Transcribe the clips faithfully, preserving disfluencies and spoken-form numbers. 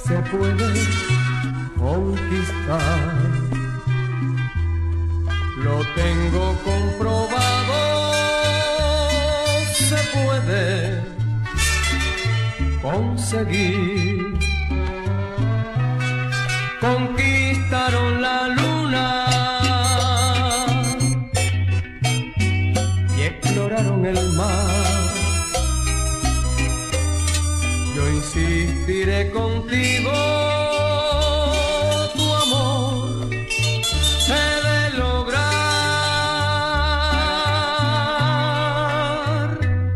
se puede conquistar. Lo tengo comprobado, se puede conseguir. Conquistaron la luna y exploraron el mar. Yo insistiré contigo, tu amor he de lograr.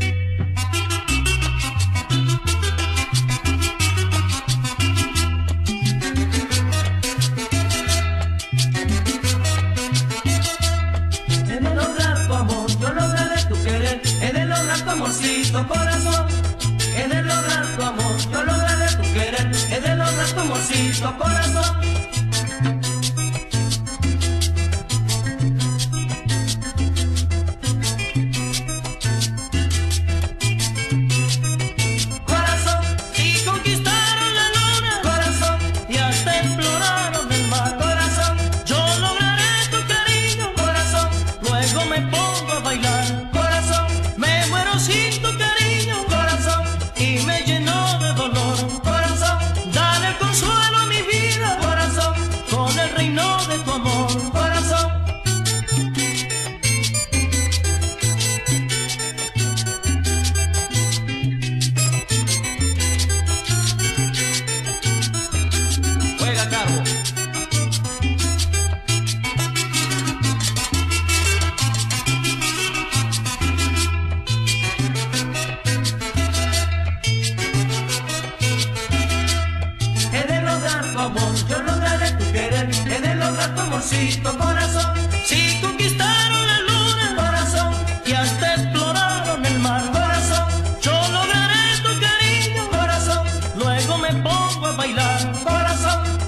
He de lograr tu amor, yo lograré tu querer. He de lograr tu amorcito corazón. He de lograr tu amor, yo lograré tu querer. He de lograr tu amorcito corazón. Corazón, y conquistaron la luna. Corazón, y hasta exploraron el mar. Corazón, yo lograré tu cariño. Corazón, luego me pongo a bailar. Corazón, me muero sin tu cariño. Corazón, y me lleno de dolor. Corazón, dale el consuelo a mi vida. Corazón, con el reino de tu amor. Corazón, juega Carbo. He de lograr tu amor, yo lograré tu querer. He de lograr tu amorcito corazón. Si conquistaron la luna, corazón, y hasta exploraron el mar. Corazón, yo lograré tu cariño. Corazón, luego me pongo a bailar. Corazón,